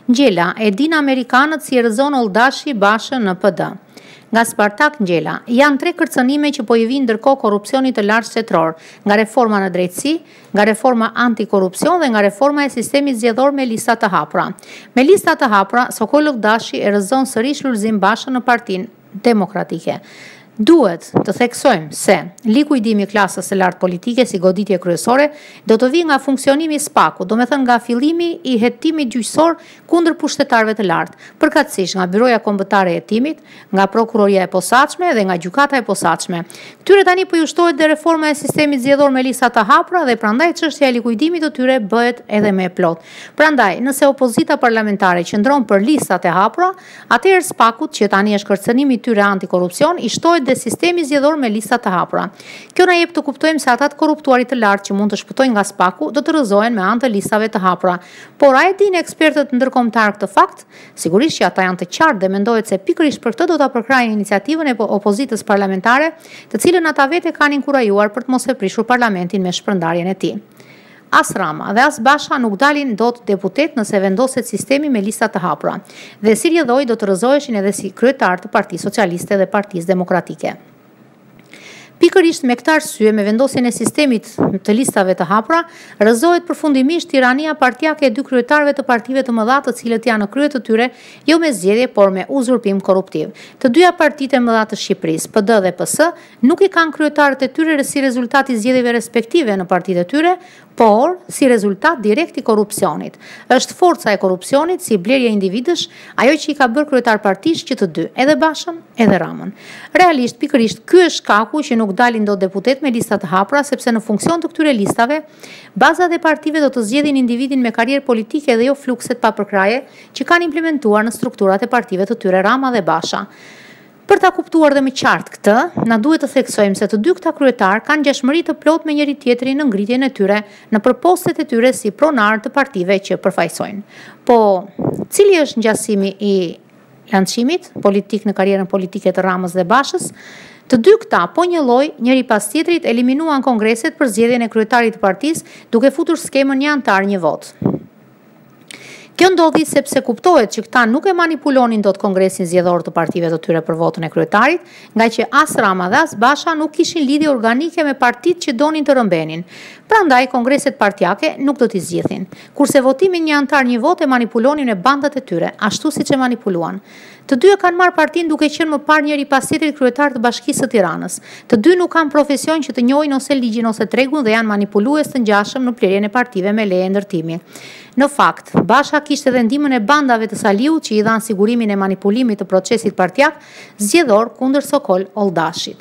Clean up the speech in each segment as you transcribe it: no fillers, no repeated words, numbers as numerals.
Ngjela, e din amerikanët si e rrëzon Oldashi Bashën në PD. Nga Spartak Ngjela, janë 3 kërcënime që po i vinë ndërkohë korrupsionit të lartë shtetëror, nga reforma në drejtësi, nga reforma antikorrupsion dhe nga reforma e sistemit zgjedhor me lista të hapura. Me lista të hapura, Sokol Oldashi e rrëzon sërish Lulzim Bashën në Partinë Demokratike. Duhet të theksojmë se likuidimi i klasës së lartë politike si goditje kryesore do të vijë nga funksionimi i SPAK-ut, do me thënë nga fillimi i hetimit gjyqësor kundër pushtetarëve të lartë, përkatësisht nga Byroja Kombëtare e Hetimit, nga Prokuroria e Posaçme dhe nga Gjykata e Posaçme. Këtyre tani po ju shtohet dhe reforma e sistemit zgjedhor me lista të hapura dhe prandaj çështja e likuidimit të tyre bëhet edhe më e plot. Prandaj, nëse opozita parlamentare qëndron për listat e hapura, atëherë SPAK-ut, që tani është kërcënimi i tyre antikorrupsion, i shtohet dhe sistemi zgjedhor me lista të hapura. Kjo na jep të kuptojmë se ata të korruptuarit të lartë që mund të shpëtojnë nga SPAK-u do të rrëzohen me anë të listave të hapura. Por a e dinë ekspertët ndërkombëtar këtë fakt? Sigurisht që ata janë të qartë dhe mendohet se pikërisht për këtë do ta përkrajnë iniciativën e opozitës parlamentare, të cilën ata vetë kanë inkurajuar për të mos e prishur parlamentin me shpërndarjen e tij. As Rama dhe as Basha nuk dalin dot deputet nëse vendoset sistemi me lista të hapura, dhe si rjedhoj do të rrëzoheshin edhe si kryetar të Partisë Socialiste dhe Partisë Demokratike. Pikërisht me këtë arsye, me vendosjen e sistemit të listave të hapura, rrëzohet përfundimisht tirania partijake e 2 kryetarëve të partive të mëdha, të cilët janë në krye të tyre jo me zgjedhje, por me uzurpim korruptiv. Të dyja partitë e mëdha të Shqipërisë, PD dhe PS, nuk i kanë kryetarët e tyre si rezultat i zgjedhjeve respektive në partitë e tyre, por si rezultat direkt i korrupsionit. Është forca e korrupsionit si blerje individësh, ajo që i ka bërë kryetar partish që të dy, edhe Bashën, edhe Ramën. Realisht, pikërisht, ky është shkaku që nuk dalin dot deputet me lista të hapura, sepse në funksion të këtyre listave, bazat e partive do të zgjedhin individin me karrierë politike dhe jo flukset pa përkraje që kanë implementuar në strukturat e partive të tyre Rama dhe Basha. Për ta kuptuar dhe më qartë këtë, na duhet të theksojmë se të dy këta kryetar kanë ngjashmëri të plot me njëri tjetrin në ngritjen e tyre në postet e tyre si pronar të partive që përfaqësojnë. Po, cili është ngjasimi i lancimit politik në karrierën politike të Ramës dhe Bashës? Të dy këta, po një lloj, njëri pas tjetrit eliminuan kongreset për zgjedhjen e kryetarit të partisë, duke futur skemën një antar një vot. Kjo ndodhi sepse kuptohet që këta nuk e manipulonin dot kongresin zgjedhor të partive të tyre për votën e kryetarit, nga që as Rama dhe as Basha nuk kishin lidhje organike me partitë që donin të rëmbenin. Prandaj kongreset partijake nuk do t'i zgjidhin. Kurse votimin një antar një vot e manipulonin me bandat e tyre, ashtu siç e manipuluan. Të dy kanë marrë partinë duke qenë më parë njëri pas tjetrit kryetar të Bashkisë së Tiranës. Të dy nuk kanë profesion që të njohin ose ligjin ose tregun dhe janë manipulues të ngjashëm në plerjen e partive me leje ndërtimi. Në fakt, Basha kishte edhe ndihmën e bandave të Saliut që i dhanë sigurimin e manipulimit të procesit partijak zgjedhor kundër Sokol Oldashit.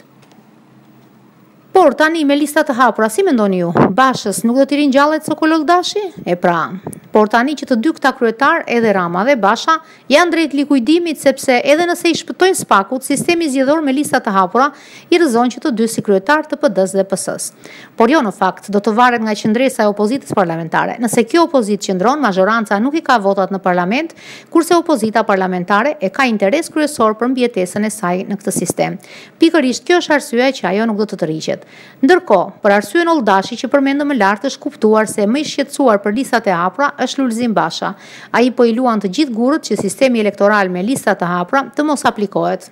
Por tani me lista të hapura, si mendoni ju, Bashës nuk do t'i ringjallet Sokol Oldashi? E pra, por tani që të dy këta kryetar, edhe Rama dhe Basha, janë drejt likuidimit sepse edhe nëse i shpëtojnë SPAK-ut, sistemi zgjedhor me lista të hapura i rrëzon që të dy si kryetar të PD-s dhe PS-s. Por jo në fakt, do të varet nga qëndresa e opozitës parlamentare. Nëse kjo opozitë qëndron, mazhoranca nuk i ka votat në parlament, kurse opozita parlamentare e ka interes kryesor për mbijetesën e saj në këtë sistem. Pikërisht kjo është arsyeja që ajo nuk do të tërhiqet. Ndërkohë, për arsyen Oldashi që përmendëm më lart është kuptuar se më i shqetësuar për listat e hapura është Lulzim Basha. Ai po i luan të gjithë gurët që sistemi elektoral me lista të hapura të mos aplikohet.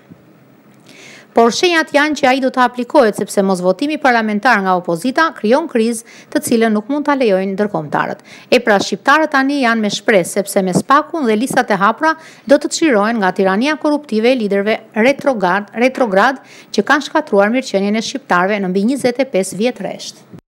Por shenjat janë që ai do të aplikohet sepse mosvotimi parlamentar nga opozita krijon krizë të cilën nuk mund ta lejojnë ndërkombëtarët. E pra shqiptarët tani janë me shpresë sepse me SPAK-un dhe listat e hapura do të çlirohen nga tirania korruptive e liderëve retrograd që kanë shkatruar mirëqenien e shqiptarëve në mbi 25 vjet rresht.